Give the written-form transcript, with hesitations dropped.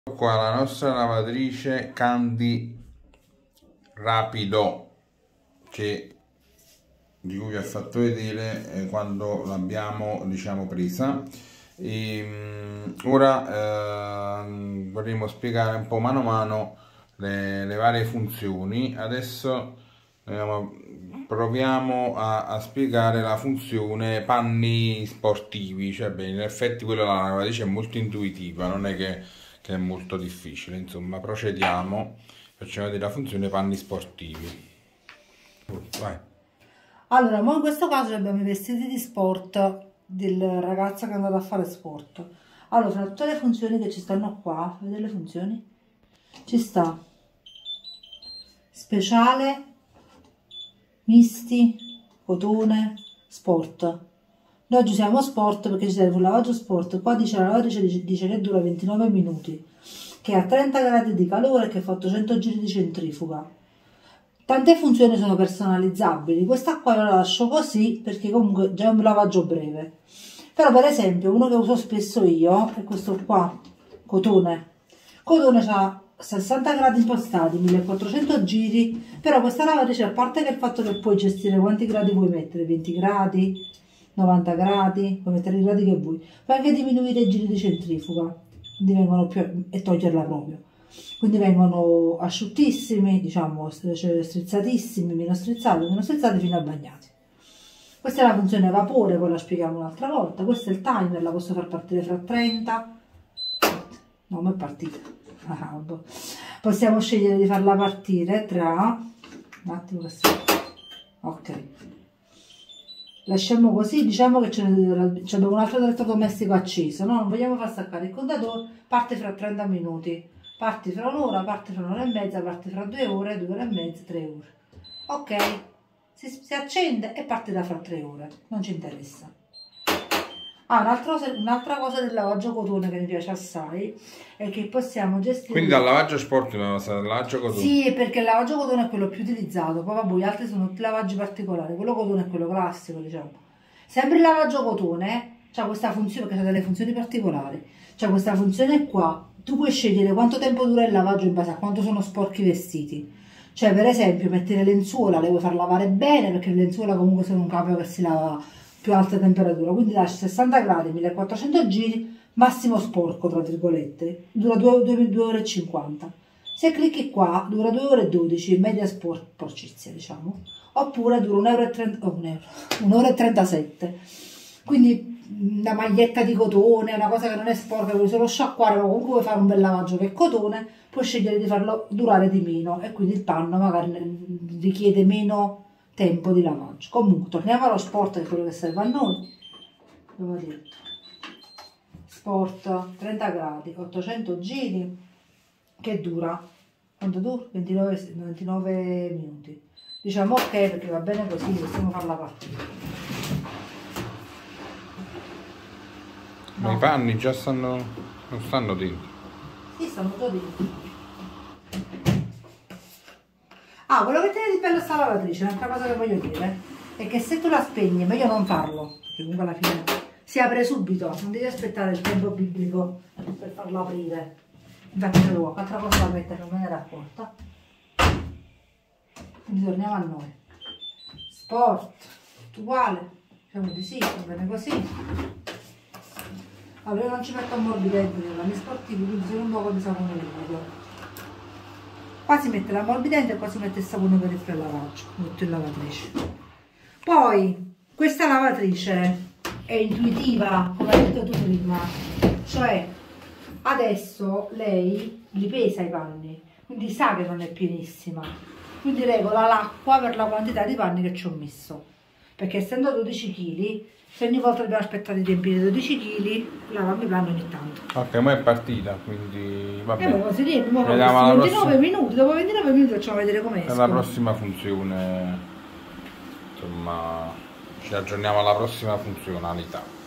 Qua la nostra lavatrice Candy Rapido, di cui vi ho fatto vedere quando l'abbiamo, diciamo, presa. Ora vorremmo spiegare un po' mano a mano le varie funzioni. Adesso proviamo a spiegare la funzione panni sportivi. Cioè, beh, in effetti quella della lavatrice è molto intuitiva, non è che è molto difficile. Insomma, procediamo, facciamo vedere la funzione panni sportivi. Vai. Allora, in questo caso abbiamo i vestiti di sport del ragazzo che è andato a fare sport. Allora, tra tutte le funzioni che ci stanno qua, vedete le funzioni? Ci sta speciale, misti, cotone, sport. Noi oggi usiamo sport perché ci serve un lavaggio sport. Qua dice la lavatrice dice che dura 29 minuti, che ha 30 gradi di calore e che fa 800 giri di centrifuga. Tante funzioni sono personalizzabili. Questa qua io la lascio così perché comunque già è un lavaggio breve. Però per esempio uno che uso spesso io è questo qua, cotone. Cotone ha 60 gradi impostati, 1400 giri, però questa lavatrice, a parte che il fatto che puoi gestire quanti gradi vuoi mettere, 20 gradi, 90 gradi, puoi mettere i gradi che vuoi, puoi anche diminuire i giri di centrifuga, quindi vengono più, e toglierla proprio. Quindi vengono asciuttissimi, diciamo, strizzatissimi, meno strizzati fino a bagnati. Questa è la funzione vapore, poi la spieghiamo un'altra volta. Questo è il timer, la posso far partire fra 30. No, ma è partita. Possiamo scegliere di farla partire tra... Un attimo che si... Ok. Lasciamo così, diciamo che abbiamo un altro elettrodomestico acceso, no? Non vogliamo far staccare il contatore, parte fra 30 minuti. Parti fra un'ora, parte fra un'ora e mezza, parte fra 2 ore, 2 ore e mezza, 3 ore. Ok, si accende e parte da fra 3 ore, non ci interessa. Un'altra cosa del lavaggio cotone che mi piace assai è che possiamo gestire... Quindi dal lavaggio sport dal lavaggio cotone? Sì, perché il lavaggio cotone è quello più utilizzato, poi vabbè, gli altri sono tutti lavaggi particolari, quello cotone è quello classico, diciamo. Sempre il lavaggio cotone c'ha questa funzione, perché ha delle funzioni particolari, c'ha questa funzione qua. Tu puoi scegliere quanto tempo dura il lavaggio in base a quanto sono sporchi i vestiti. Cioè, per esempio, metti le lenzuola, le vuoi far lavare bene, perché le lenzuola comunque sono un capo che si lava a più alta temperatura. Quindi lasci 60 gradi, 1400 giri, massimo sporco, tra virgolette. Dura 2 ore e 50. Se clicchi qua, dura 2 ore e 12, media sporcizia, diciamo. Oppure dura 1 ora e 37. Quindi una maglietta di cotone, una cosa che non è sporca, vuoi solo sciacquare, ma comunque vuoi fare un bel lavaggio che è cotone, puoi scegliere di farlo durare di meno e quindi il panno magari richiede meno tempo di lavaggio. Comunque torniamo allo sport, che è quello che serve a noi. Abbiamo detto sport 30 gradi, 800 giri, che dura, quanto dura? 29 minuti. Diciamo ok, perché va bene così, possiamo farla partire. Ma no, i panni già non stanno dentro? Sì, stanno già dentro. Ah, quello che tiene di bello sta lavatrice, un'altra cosa che voglio dire è che se tu la spegni, meglio non farlo, perché comunque alla fine si apre subito, non devi aspettare il tempo biblico per farlo aprire. Infatti ce l'ho, altra cosa da mettere, non me ne era accorta. Quindi torniamo a noi. Sport, tutto uguale, diciamo di sì, va bene così. Allora io non ci metto ammorbidente nei panni sportivi, quindi solo un po' di sapone liquido. Qua si mette l'ammorbidente e qua si mette il sapone per il prelavaggio, metto in lavatrice. Poi questa lavatrice è intuitiva, come hai detto tu prima, cioè adesso lei li pesa i panni, quindi sa che non è pienissima, quindi regola l'acqua per la quantità di panni che ci ho messo, perché essendo 12 kg, se ogni volta dobbiamo aspettare i tempi di 12 kg, lavami i panni ogni tanto. Ok, ma è partita, quindi va bene. Poi si riempie, 29 minuti, dopo 29 minuti facciamo vedere come escono. È la prossima funzione, insomma, ci aggiorniamo alla prossima funzionalità.